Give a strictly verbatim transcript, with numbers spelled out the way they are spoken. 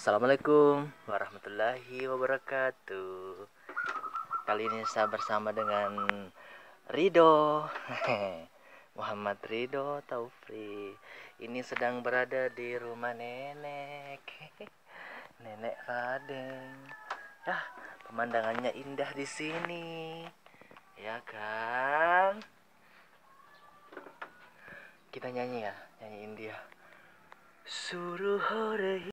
Assalamualaikum warahmatullahi wabarakatuh. Kali ini saya bersama dengan Ridho Muhammad Ridho Taufri. Ini sedang berada di rumah nenek Nenek Raden. Ya, pemandangannya indah di sini. Ya kan? Kita nyanyi ya, nyanyiin dia. Suruh hore